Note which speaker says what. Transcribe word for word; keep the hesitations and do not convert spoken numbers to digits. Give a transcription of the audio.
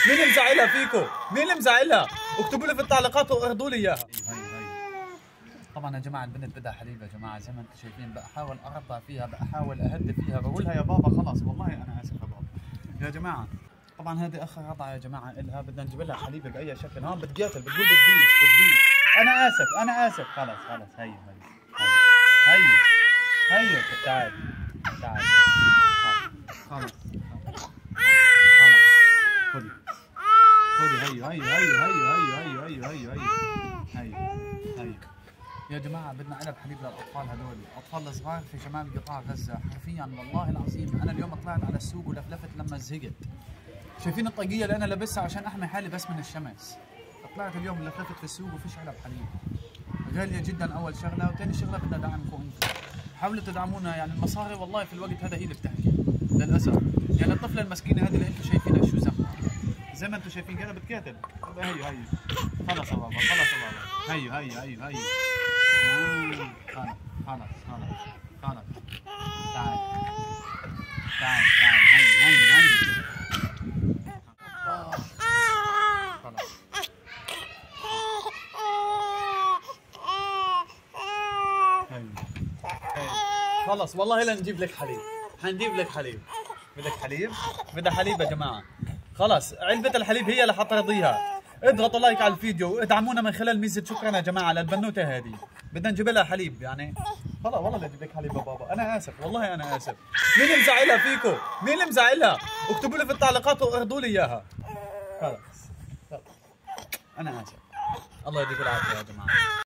Speaker 1: مين اللي مزعلها فيكم؟ مين اللي مزعلها؟ اكتبوا لي في التعليقات واخذوا لي اياها. طبعا يا جماعه البنت بدها حليب يا جماعه زي ما انتم شايفين، بحاول ارضع فيها، بحاول اهدي فيها، بقول لها يا بابا خلاص والله انا اسف يا بابا. يا جماعه طبعا هذه اخر رضعه يا جماعه الها، بدنا نجيب لها حليب باي شكل. هون بتقاتل بتقول بديش بديش. انا اسف انا اسف خلص خلص. هي هي هي هي تعال تعال خلص خلص خذي خذي. هي هي هي هي هي هي هي هي هي هي. يا جماعه بدنا علب حليب للاطفال هذول، الاطفال الصغار في شمال قطاع غزه. حرفيا والله العظيم انا اليوم طلعت على السوق ولفلفت لما زهقت. شايفين الطاقيه اللي انا لابسها عشان احمي حالي بس من الشمس. طلعت اليوم لفلفت في السوق وفيش علب حليب. غاليه جدا اول شغله، وثاني شغله بدنا دعمكم انتم. حاولوا تدعمونا، يعني المصاري والله في الوقت هذا هي اللي بتحكي للاسف. يعني الطفله المسكينه هذه اللي انتم شايفينها شو ذنبها؟ زي ما انتم شايفين كده بتقاتل. هي هي خلص يا بابا خلص يا بابا. هي هي هي هي آه. خلص خلص خلص خلص. تعال تعال تعال هي هي هي خلص. هي هي خلص والله لا نجيب لك حليب، حنجيب لك حليب. بدك حليب؟ بدها حليب يا جماعه. خلص علبة الحليب هي اللي حترضيها. اضغطوا لايك على الفيديو وادعمونا من خلال ميزة شكرا يا جماعة للبنوتة هذه. بدنا نجيب لها حليب يعني. خلص والله بدي اجيب لك حليب يا بابا، أنا آسف والله أنا آسف. مين اللي مزعلها فيكم؟ مين اللي مزعلها؟ اكتبوا لي في التعليقات واخذوا لي إياها. خلص خلص أنا آسف. الله يديكم العافية يا جماعة.